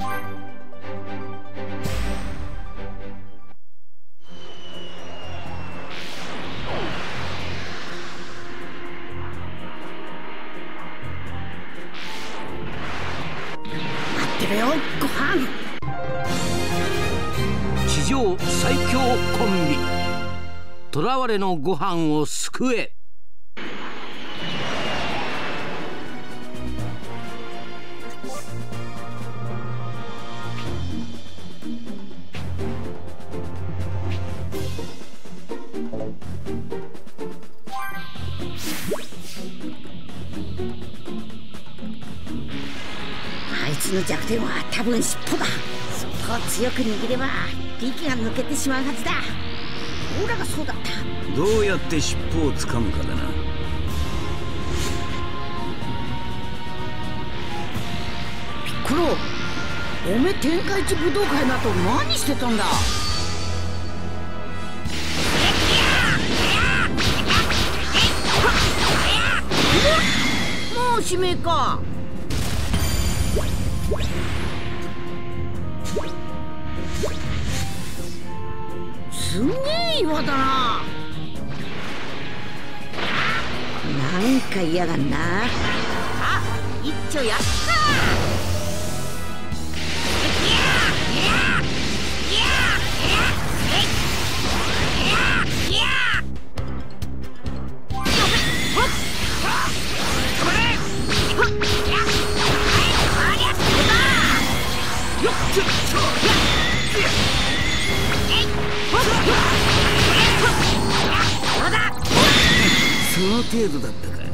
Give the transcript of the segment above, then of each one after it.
待ってろよ、ご飯。 地上最強コンビ、囚われのご飯を救え。 あいつの弱点は多分尻尾だ。尻尾を強く握れば力が抜けてしまうはずだ。オーラがそうだった。 どうやって尻尾をつかむかだな。 ピッコロ、おめえ天下一武道会の後何してたんだ。もう指名か。すげえ岩だな。なんか嫌がんな。あ、一丁やった。 その程度だったか。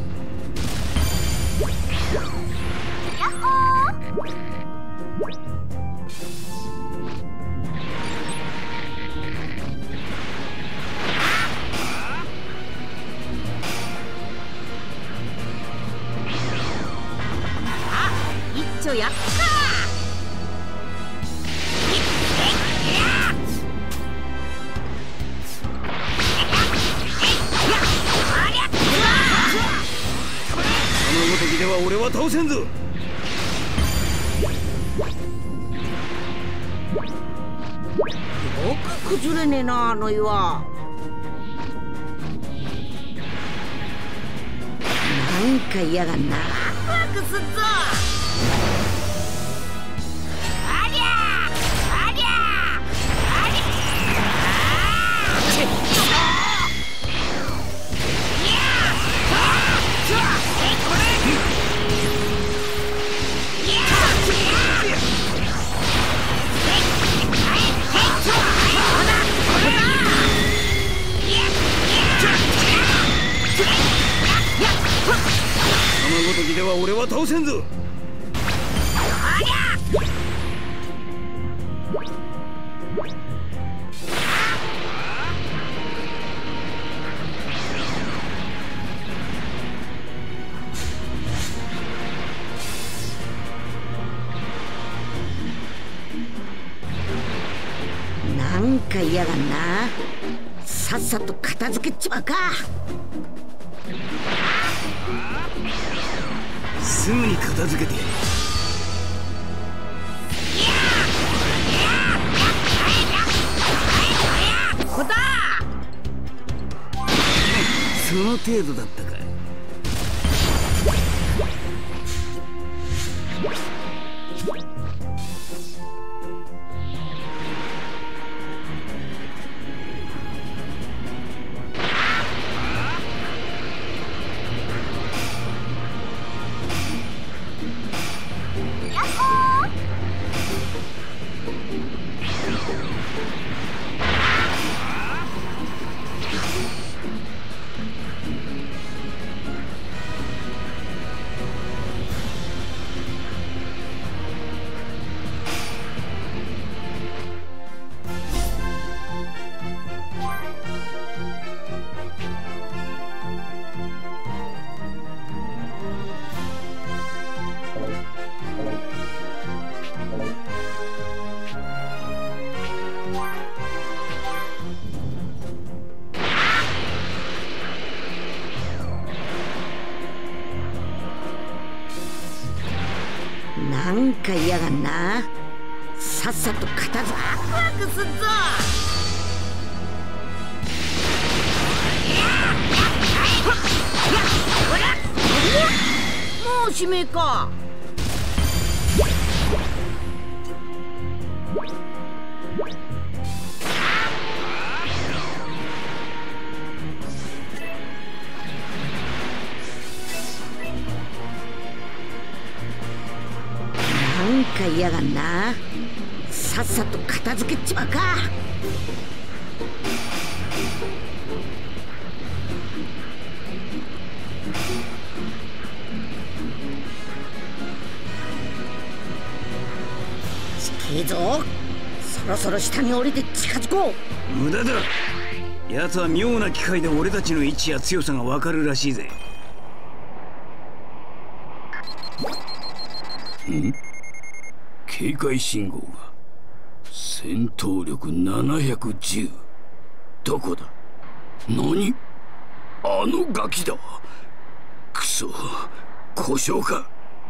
あ、一丁やった。 そのごときでは俺は倒せんぞ。よく崩れねえな、あの岩。なんか嫌がんな。ワクワクすっぞ。ありゃありゃありゃ。 そのごときでは俺は倒せんぞ。 なんか嫌がんな。さっさと片付けちまうか。 すぐに片付けてやる。 こだ。 その程度だったか。 なんか嫌がんな。 さっさと片付け。ワクワクすっぞ。もう指名か。なんか嫌がんな。さっさと片付けちまうか。いいぞ。そろそろ下に降りて近づこう。 無駄だ。奴は妙な機械で俺たちの位置や強さがわかるらしいぜ。警戒信号が。戦闘力710。どこだ。何、あのガキだ。クソ、故障か。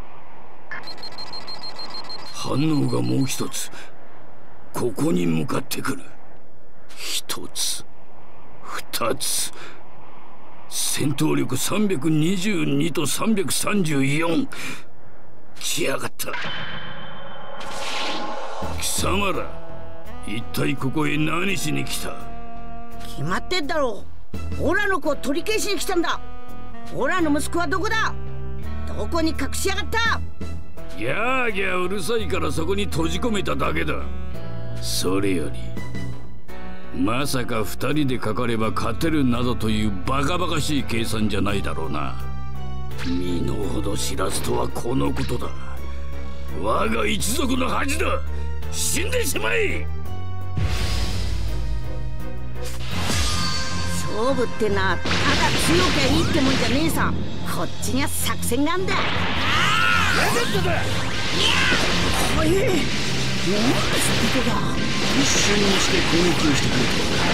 反応がもう一つ。ここに向かってくる。一つ、二つ。戦闘力322と334。来やがった。貴様ら、一体ここへ何しに来た。 決まってんだろう。オラの子を取り消しに来たんだ。オラの息子はどこだ。どこに隠しやがった。 ギャーギャーうるさいからそこに閉じ込めただけだ。それよりまさか2人でかかれば勝てるなどというバカバカしい計算じゃないだろうな。身の程知らずとはこのことだ。我が一族の恥だ。死んでしまえ。 勝負ってな、ただ強きゃいいってもんじゃねえさ。こっちには作戦があんだ。 ラケットだ。 おい、なんでスピードだ。 一瞬にして攻撃をしてくれ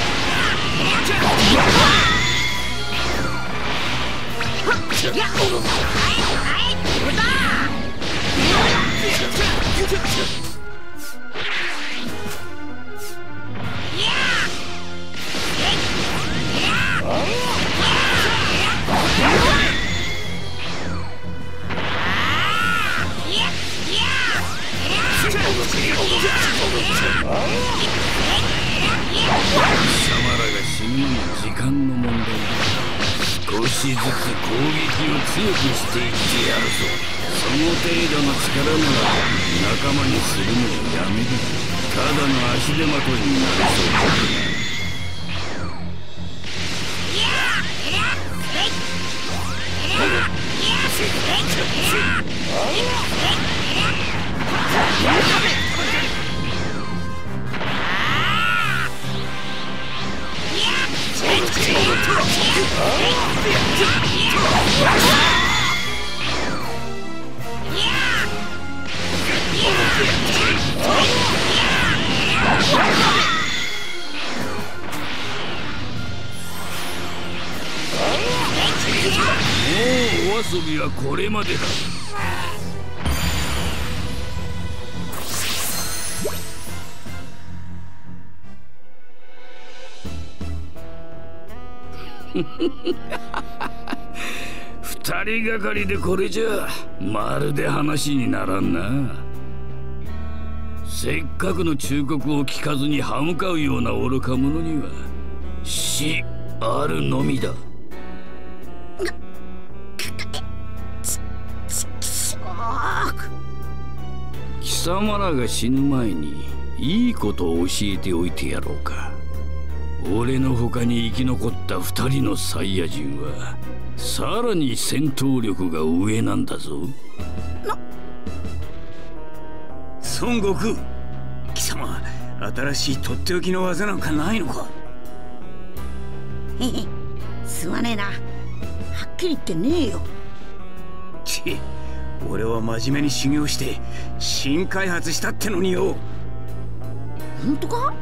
貴様らが死ぬのも時間の問題だ。少しずつ攻撃を強くしていってやるぞ。その程度の力なら仲間にするのをやめる。ただの足手まといになりそうだ。もうお遊びはこれまでだ。二人がかりでこれじゃまるで話にならんな。せっかくの忠告を聞かずに歯向かうような愚か者には死あるのみだ。貴様らが死ぬ前にいいことを教えておいてやろうか。俺の他に生き残った2人のサイヤ人はさらに戦闘力が上なんだぞ。孫悟空、貴様新しいとっておきの技なんかないのか。 へへ、すまねえな。はっきり言ってねえよ。 ち、俺は真面目に修行して新開発したってのによ。 本当か。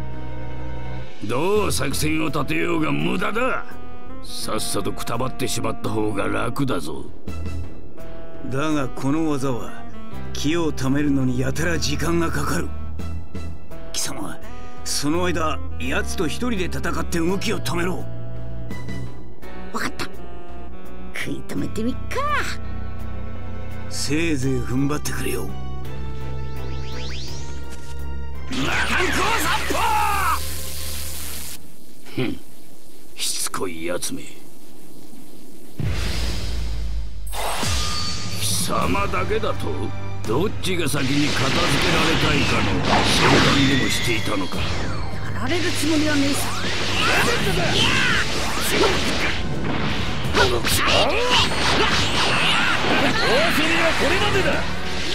どう作戦を立てようが無駄だ。さっさとくたばってしまった方が楽だぞ。だがこの技は気をためるのにやたら時間がかかる。 その間奴と一人で戦って動きを止めろ。 わかった。食い止めてみっか。 せいぜい踏ん張ってくれよ。 しつこいやつめ。貴様だけだとどっちが先に片付けられたいかの相談でもしていたのか。 やられるつもりはねえさ。 お尻はこれまでだ。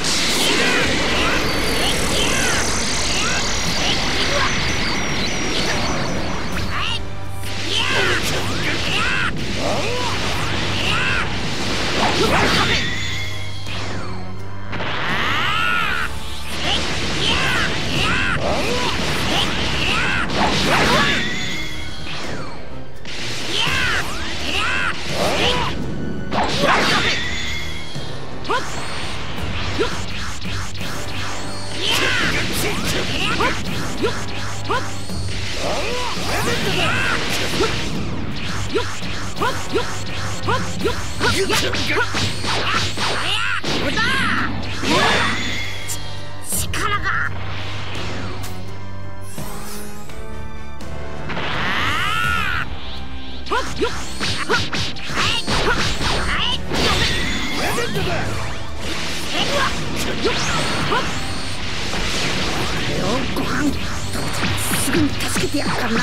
すぐに助けてやるからな。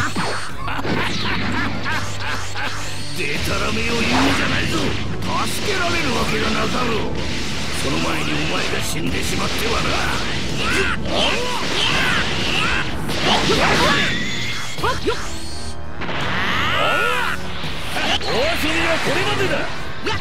でたらめを言うんじゃないぞ。助けられるわけがなかろう。その前にお前が死んでしまってはな。お遊びはこれまでだ。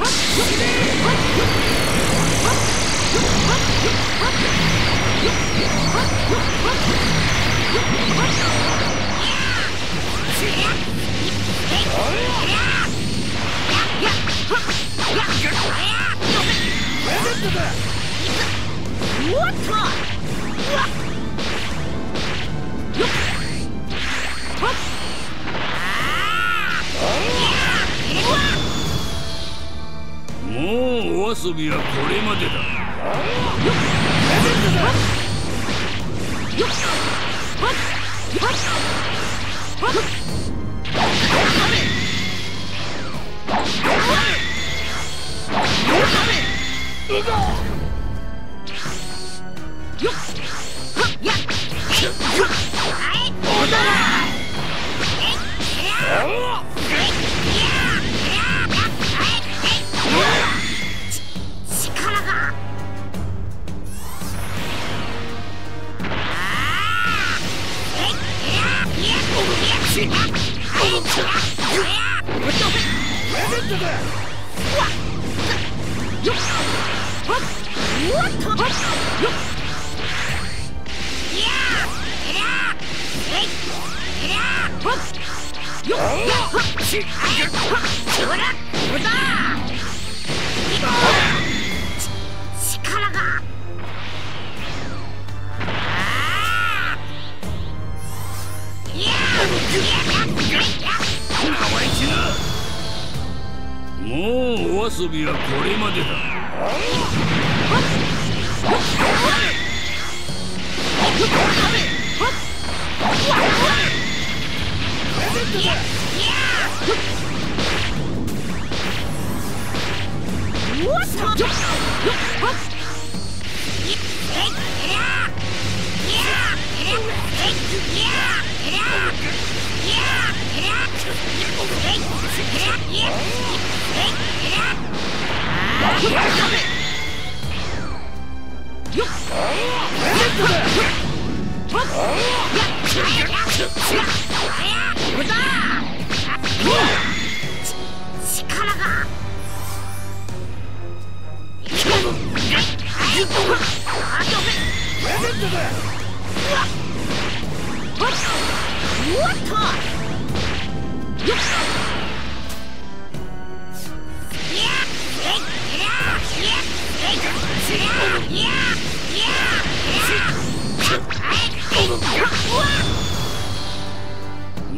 もうお遊びはこれまでだ。もうお遊びはこれまでだ。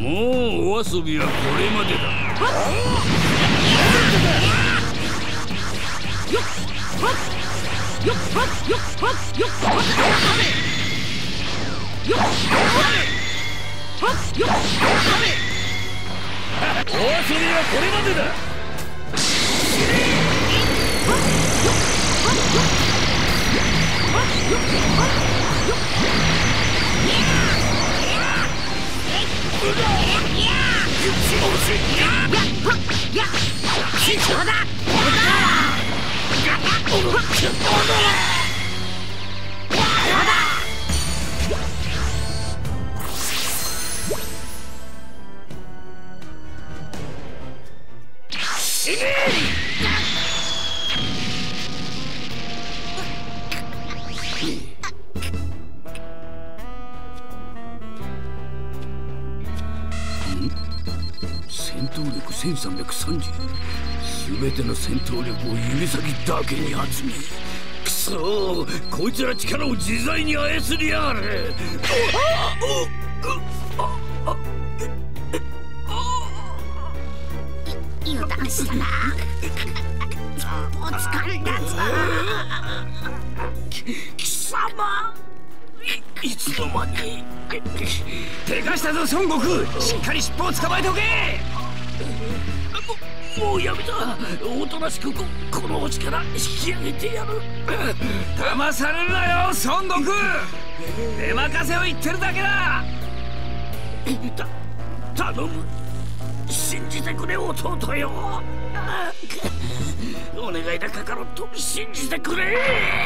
もうお遊びはこれまでだ。お遊びはこれまでだ。戦闘力1330。全ての戦闘力を指先だけに集め、くそー、こいつら力を自在に操りやがる。 油断したな。お疲れだぞ。貴様、 いつの間に。 でかしたぞ孫悟空、しっかり尻尾を捕まえとけ。 もうやめた。おとなしくこの落ちから引き上げてやる。 騙されるなよ孫悟空、出任せを言ってるだけだ。 頼む、信じてくれ弟よ。お願いだカカロット、信じてくれ。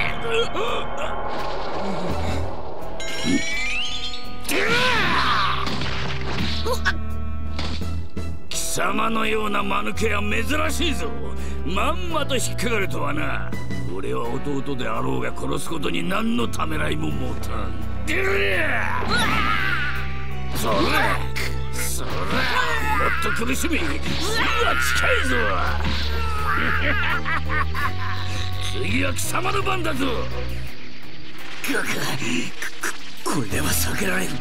貴様のような間抜けは珍しいぞ。まんまと引っかかるとはな。俺は弟であろうが殺すことに何のためらいも持たん。それもっと苦しみ、死は近いぞ。次は貴様の番だぞ。 これでは避けられる。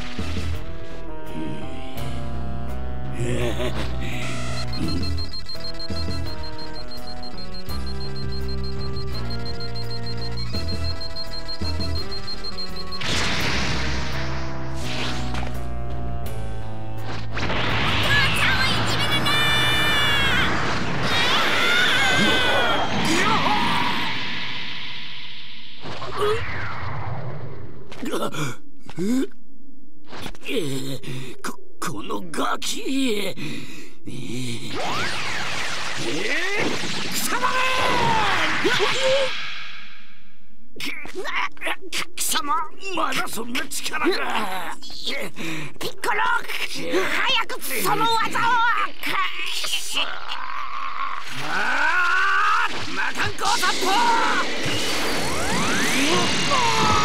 このガキ。貴様貴様、まだそんな力が。 ピッコロ、早くその技を。 魔漢光殺法。